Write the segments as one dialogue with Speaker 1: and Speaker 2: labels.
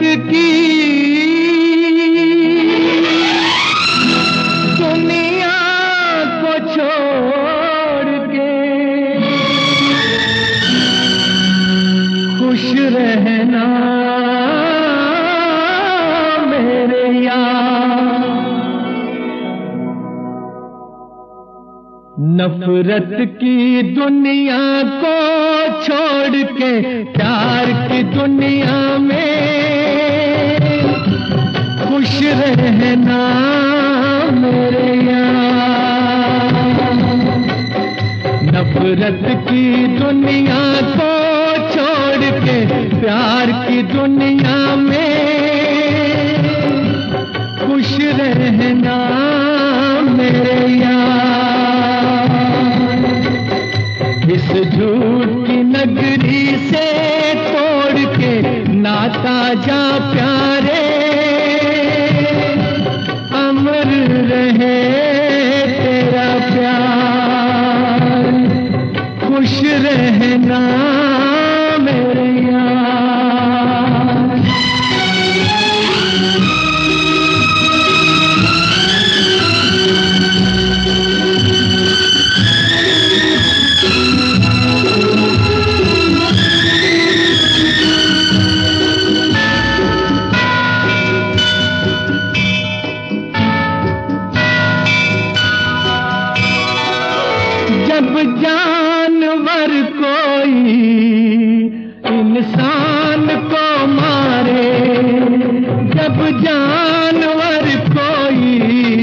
Speaker 1: की दुनिया को छोड़ के खुश रहना मेरे यार। नफरत की दुनिया को छोड़ के प्यार की दुनिया में खुश रहना मेरे यार। नफरत की दुनिया को छोड़ के प्यार की दुनिया में खुश रहना मेरे यार। इस झूठ की नगरी से तोड़ के नाता जा प्यारे, अमर रहे तेरा प्यार। खुश रहना मेरे यार। जब जानवर कोई इंसान को मारे, जब जानवर कोई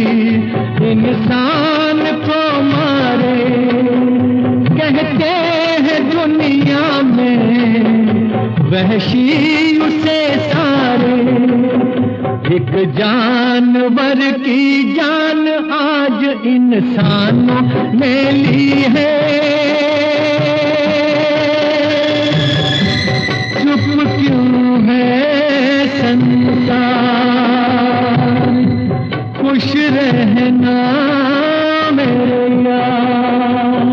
Speaker 1: इंसान को मारे, कहते हैं दुनिया में वहशी उसे सारे। एक जानवर की जान आज इंसानों ने ली है, चुप क्यों है संसार। खुश रहना मेरे यार।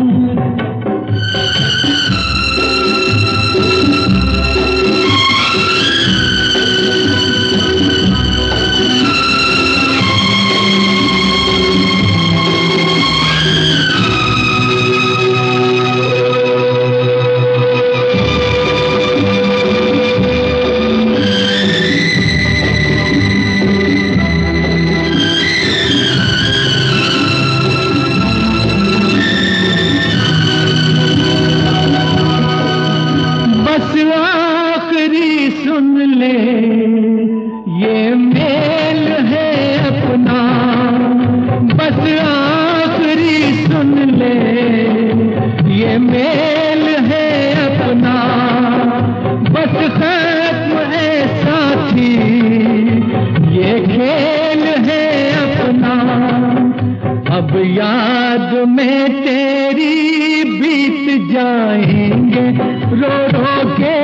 Speaker 1: आखिरी सुन ले ये मेल है अपना, बस आखिरी सुन ले ये मेल है अपना। बस खत्म है साथी ये खेल है अपना। अब याद में तेरी बीत जाएंगे रो रो के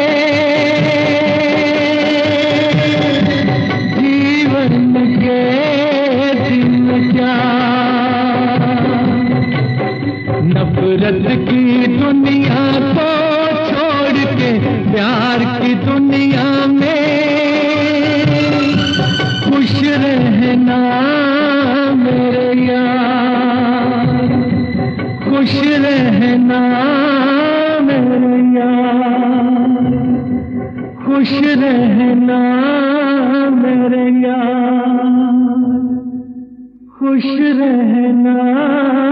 Speaker 1: जीवन के दिन क्या। नफरत की दुनिया को छोड़ के प्यार की दुनिया में खुश रहना मेरे यार। खुश रहना मेरे यार। खुश रहना मेरे यार। खुश रहना।